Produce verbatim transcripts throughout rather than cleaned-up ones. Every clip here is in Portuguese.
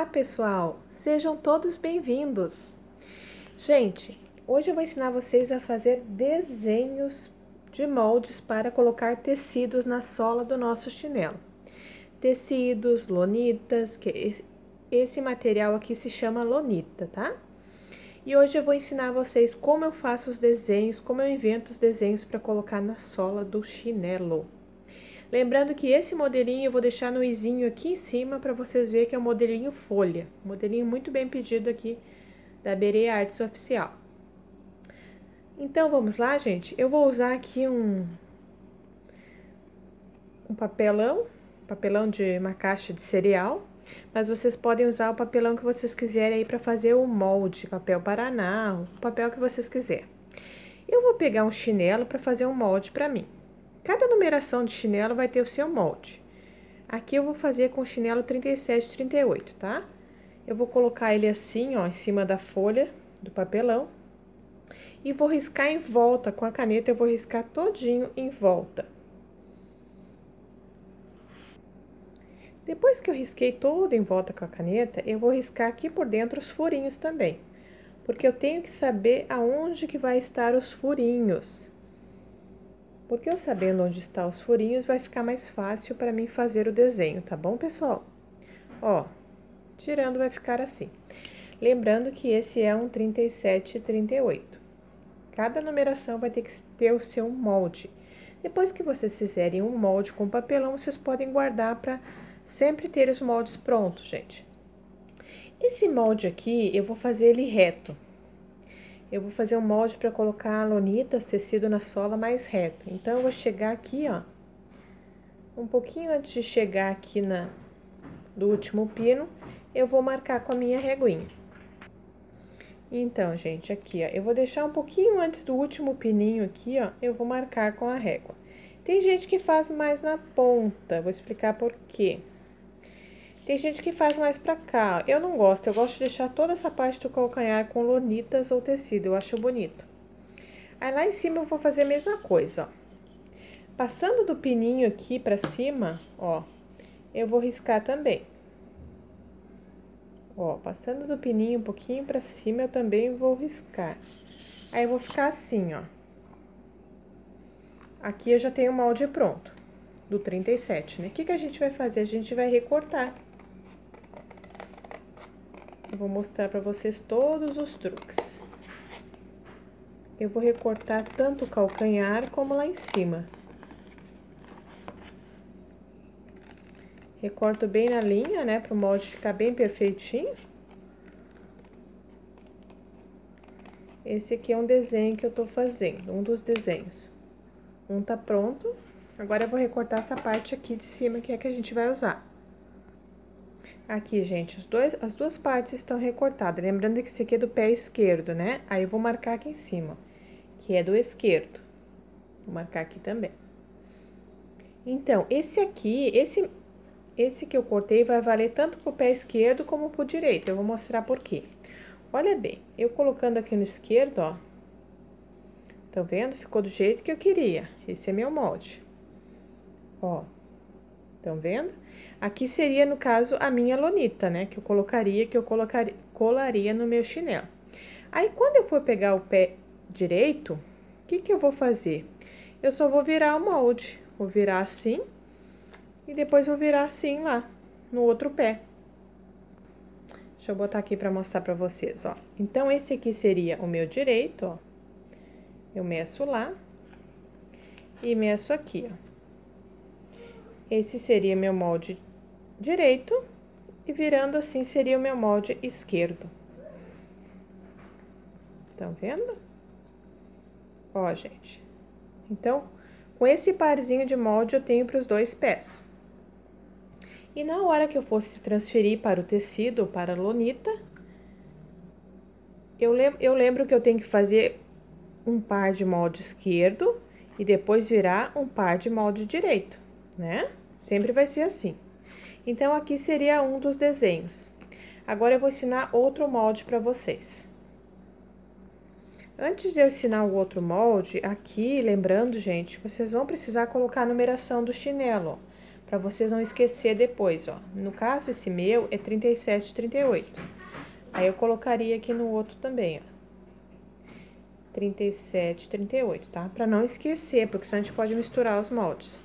Olá, pessoal! Sejam todos bem-vindos! Gente, hoje eu vou ensinar vocês a fazer desenhos de moldes para colocar tecidos na sola do nosso chinelo. Tecidos, lonitas, que esse material aqui se chama lonita, tá? E hoje eu vou ensinar vocês como eu faço os desenhos, como eu invento os desenhos para colocar na sola do chinelo. Lembrando que esse modelinho eu vou deixar no izinho aqui em cima para vocês verem que é um modelinho folha. Um modelinho muito bem pedido aqui da Berê Artes Oficial. Então, vamos lá, gente? Eu vou usar aqui um, um papelão, papelão de uma caixa de cereal. Mas vocês podem usar o papelão que vocês quiserem aí para fazer o molde, papel paraná, o papel que vocês quiserem. Eu vou pegar um chinelo para fazer um molde para mim. Cada numeração de chinelo vai ter o seu molde. Aqui eu vou fazer com o chinelo trinta e sete, trinta e oito, tá? Eu vou colocar ele assim, ó, em cima da folha do papelão. E vou riscar em volta, com a caneta eu vou riscar todinho em volta. Depois que eu risquei todo em volta com a caneta, eu vou riscar aqui por dentro os furinhos também. Porque eu tenho que saber aonde que vai estar os furinhos. Porque eu sabendo onde estão os furinhos, vai ficar mais fácil para mim fazer o desenho, tá bom, pessoal? Ó, tirando vai ficar assim. Lembrando que esse é um trinta e sete, trinta e oito. Cada numeração vai ter que ter o seu molde. Depois que vocês fizerem um molde com papelão, vocês podem guardar para sempre ter os moldes prontos, gente. Esse molde aqui, eu vou fazer ele reto. Eu vou fazer um molde para colocar lonitas, tecido na sola mais reto. Então, eu vou chegar aqui, ó, um pouquinho antes de chegar aqui na, do último pino, eu vou marcar com a minha reguinha. Então, gente, aqui, ó, eu vou deixar um pouquinho antes do último pininho aqui, ó, eu vou marcar com a régua. Tem gente que faz mais na ponta, vou explicar por quê. Tem gente que faz mais pra cá, eu não gosto, eu gosto de deixar toda essa parte do calcanhar com lonitas ou tecido, eu acho bonito. Aí lá em cima eu vou fazer a mesma coisa, ó. Passando do pininho aqui pra cima, ó, eu vou riscar também. Ó, passando do pininho um pouquinho pra cima, eu também vou riscar. Aí eu vou ficar assim, ó. Aqui eu já tenho o molde pronto, do trinta e sete, né? O que que a gente vai fazer? A gente vai recortar. Eu vou mostrar para vocês todos os truques. Eu vou recortar tanto o calcanhar como lá em cima. Recorto bem na linha, né, para o molde ficar bem perfeitinho. Esse aqui é um desenho que eu tô fazendo, um dos desenhos. Um tá pronto. Agora eu vou recortar essa parte aqui de cima, que é que a gente vai usar. Aqui, gente, os dois, as duas partes estão recortadas. Lembrando que esse aqui é do pé esquerdo, né? Aí eu vou marcar aqui em cima, que é do esquerdo. Vou marcar aqui também. Então, esse aqui, esse, esse que eu cortei vai valer tanto pro pé esquerdo como pro direito. Eu vou mostrar por quê. Olha bem, eu colocando aqui no esquerdo, ó. Tá vendo? Ficou do jeito que eu queria. Esse é meu molde. Ó. Estão vendo? Aqui seria, no caso, a minha lonita, né? Que eu colocaria, que eu colocaria, colaria no meu chinelo. Aí, quando eu for pegar o pé direito, o que que eu vou fazer? Eu só vou virar o molde. Vou virar assim, e depois vou virar assim lá, no outro pé. Deixa eu botar aqui pra mostrar pra vocês, ó. Então, esse aqui seria o meu direito, ó. Eu meço lá, e meço aqui, ó. Esse seria meu molde direito, e virando assim seria o meu molde esquerdo. Estão vendo? Ó, gente. Então, com esse parzinho de molde eu tenho para os dois pés. E na hora que eu fosse transferir para o tecido, para a lonita, eu lembro, eu lembro que eu tenho que fazer um par de molde esquerdo e depois virar um par de molde direito, né? Sempre vai ser assim. Então, aqui seria um dos desenhos. Agora, eu vou ensinar outro molde para vocês. Antes de eu ensinar o outro molde, aqui, lembrando, gente, vocês vão precisar colocar a numeração do chinelo, para vocês não esquecer depois, ó. No caso, esse meu é trinta e sete, trinta e oito. Aí eu colocaria aqui no outro também, ó. trinta e sete, trinta e oito, tá? Para não esquecer, porque senão a gente pode misturar os moldes.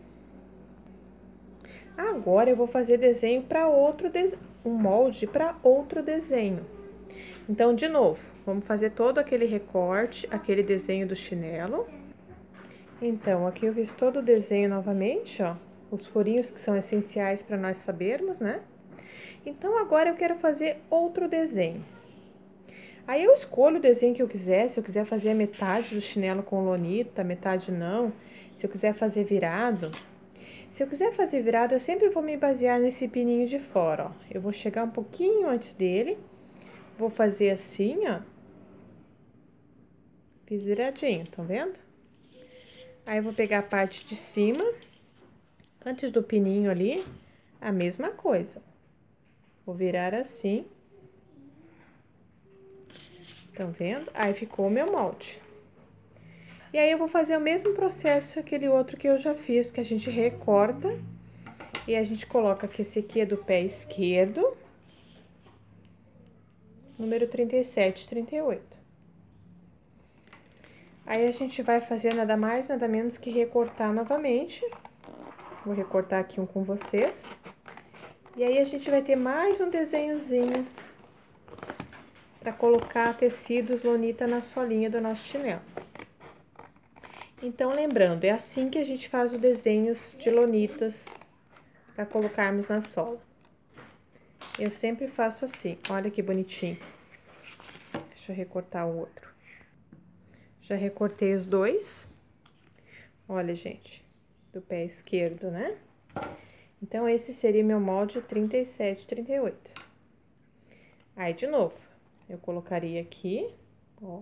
Agora eu vou fazer desenho para outro desenho, um molde para outro desenho. Então, de novo, vamos fazer todo aquele recorte, aquele desenho do chinelo. Então, aqui eu fiz todo o desenho novamente, ó, os furinhos que são essenciais para nós sabermos, né? Então, agora eu quero fazer outro desenho. Aí eu escolho o desenho que eu quiser, se eu quiser fazer a metade do chinelo com lonita, metade não, se eu quiser fazer virado. Se eu quiser fazer virado, eu sempre vou me basear nesse pininho de fora, ó. Eu vou chegar um pouquinho antes dele, vou fazer assim, ó. Fiz viradinho, tá vendo? Aí eu vou pegar a parte de cima, antes do pininho ali, a mesma coisa. Vou virar assim. Estão vendo? Aí ficou o meu molde. E aí eu vou fazer o mesmo processo aquele outro que eu já fiz, que a gente recorta e a gente coloca que esse aqui é do pé esquerdo, número trinta e sete, trinta e oito. Aí a gente vai fazer nada mais, nada menos que recortar novamente. Vou recortar aqui um com vocês. E aí a gente vai ter mais um desenhozinho para colocar tecidos lonita na solinha do nosso chinelo. Então, lembrando, é assim que a gente faz os desenhos de lonitas para colocarmos na sola. Eu sempre faço assim, olha que bonitinho. Deixa eu recortar o outro. Já recortei os dois. Olha, gente, do pé esquerdo, né? Então, esse seria meu molde trinta e sete, trinta e oito. Aí, de novo, eu colocaria aqui, ó.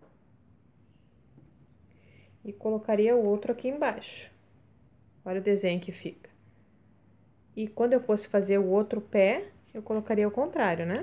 E colocaria o outro aqui embaixo. Olha o desenho que fica. E quando eu fosse fazer o outro pé, eu colocaria ao contrário, né?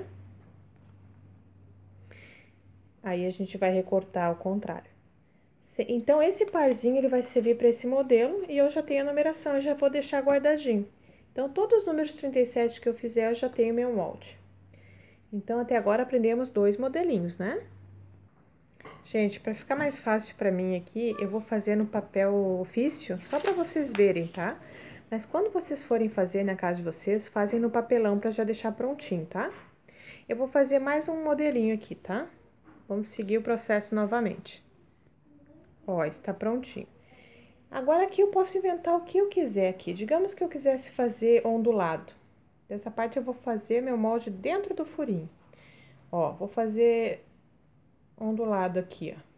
Aí, a gente vai recortar ao contrário. Então, esse parzinho, ele vai servir para esse modelo e eu já tenho a numeração, eu já vou deixar guardadinho. Então, todos os números trinta e sete que eu fizer, eu já tenho meu molde. Então, até agora, aprendemos dois modelinhos, né? Gente, para ficar mais fácil para mim aqui, eu vou fazer no papel ofício, só para vocês verem, tá? Mas quando vocês forem fazer na casa de vocês, fazem no papelão para já deixar prontinho, tá? Eu vou fazer mais um modelinho aqui, tá? Vamos seguir o processo novamente. Ó, está prontinho. Agora aqui eu posso inventar o que eu quiser aqui. Digamos que eu quisesse fazer ondulado. Dessa parte eu vou fazer meu molde dentro do furinho. Ó, vou fazer ondulado aqui, ó.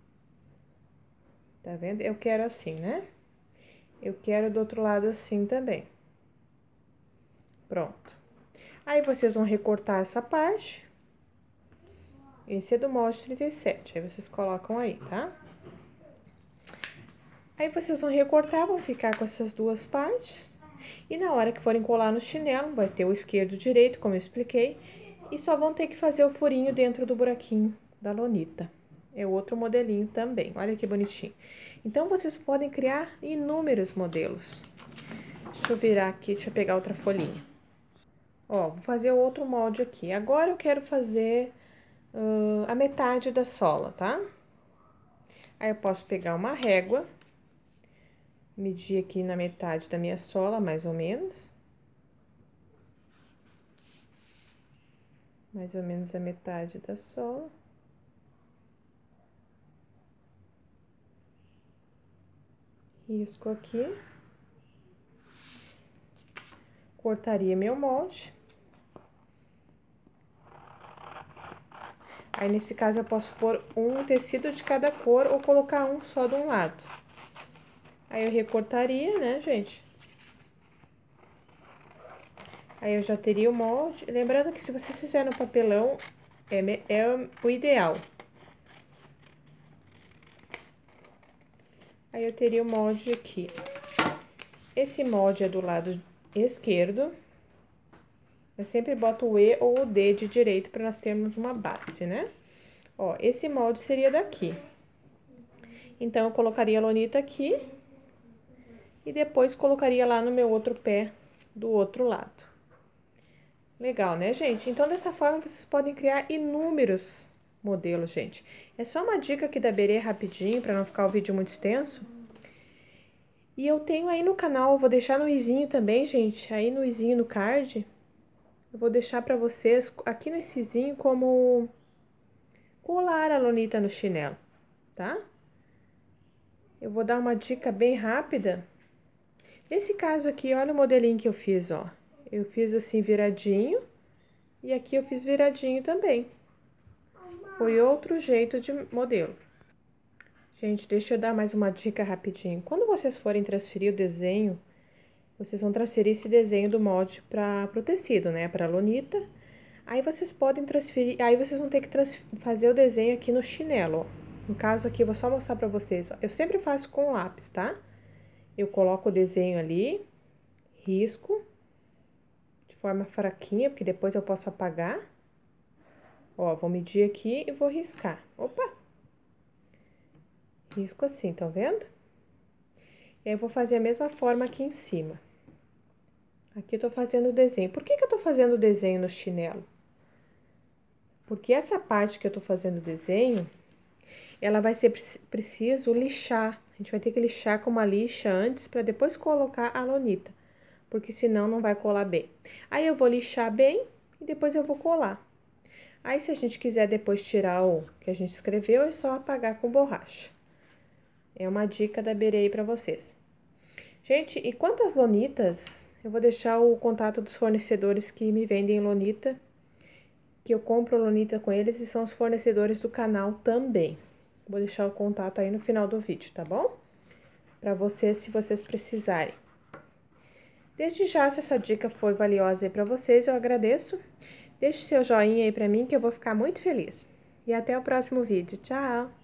Tá vendo? Eu quero assim, né? Eu quero do outro lado assim também. Pronto. Aí, vocês vão recortar essa parte. Esse é do molde trinta e sete. Aí, vocês colocam aí, tá? Aí, vocês vão recortar, vão ficar com essas duas partes. E na hora que forem colar no chinelo, vai ter o esquerdo e o direito, como eu expliquei. E só vão ter que fazer o furinho dentro do buraquinho da lonita. É outro modelinho também, olha que bonitinho. Então, vocês podem criar inúmeros modelos. Deixa eu virar aqui, deixa eu pegar outra folhinha. Ó, vou fazer o outro molde aqui. Agora, eu quero fazer uh, a metade da sola, tá? Aí, eu posso pegar uma régua, medir aqui na metade da minha sola, mais ou menos. Mais ou menos a metade da sola. Risco aqui. Cortaria meu molde. Aí, nesse caso, eu posso pôr um tecido de cada cor ou colocar um só de um lado. Aí, eu recortaria, né, gente? Aí, eu já teria o molde. Lembrando que se você fizer no papelão, é, é o ideal. Aí, eu teria o molde aqui. Esse molde é do lado esquerdo. Eu sempre boto o E ou o D de direito para nós termos uma base, né? Ó, esse molde seria daqui. Então, eu colocaria a lonita aqui. e depois colocaria lá no meu outro pé do outro lado. Legal, né, gente? Então, dessa forma, vocês podem criar inúmeros modelos, gente. É só uma dica aqui da Berê rapidinho, para não ficar o vídeo muito extenso. E eu tenho aí no canal, eu vou deixar no izinho também, gente, aí no izinho no card, eu vou deixar para vocês aqui no izinho como colar a lonita no chinelo, tá? Eu vou dar uma dica bem rápida. Nesse caso aqui, olha o modelinho que eu fiz, ó. Eu fiz assim viradinho e aqui eu fiz viradinho também. Foi outro jeito de modelo. Gente, deixa eu dar mais uma dica rapidinho. Quando vocês forem transferir o desenho, vocês vão transferir esse desenho do molde para o tecido, né? Para a lonita. Aí vocês podem transferir, aí vocês vão ter que fazer o desenho aqui no chinelo, ó. No caso aqui, eu vou só mostrar para vocês, ó. Eu sempre faço com lápis, tá? Eu coloco o desenho ali, risco, de forma fraquinha, porque depois eu posso apagar. Ó, vou medir aqui e vou riscar. Opa! Risco assim, tá vendo? E aí, eu vou fazer a mesma forma aqui em cima. Aqui eu tô fazendo o desenho. Por que que eu tô fazendo o desenho no chinelo? Porque essa parte que eu tô fazendo o desenho, ela vai ser preciso lixar. A gente vai ter que lixar com uma lixa antes, para depois colocar a lonita. Porque senão não vai colar bem. Aí, eu vou lixar bem e depois eu vou colar. Aí, se a gente quiser depois tirar o que a gente escreveu, é só apagar com borracha. É uma dica da Berê aí pra vocês. Gente, e quantas lonitas? Eu vou deixar o contato dos fornecedores que me vendem lonita, que eu compro lonita com eles e são os fornecedores do canal também. Vou deixar o contato aí no final do vídeo, tá bom? Pra vocês, se vocês precisarem. Desde já, se essa dica for valiosa aí pra vocês, eu agradeço. Deixe seu joinha aí pra mim que eu vou ficar muito feliz. E até o próximo vídeo. Tchau!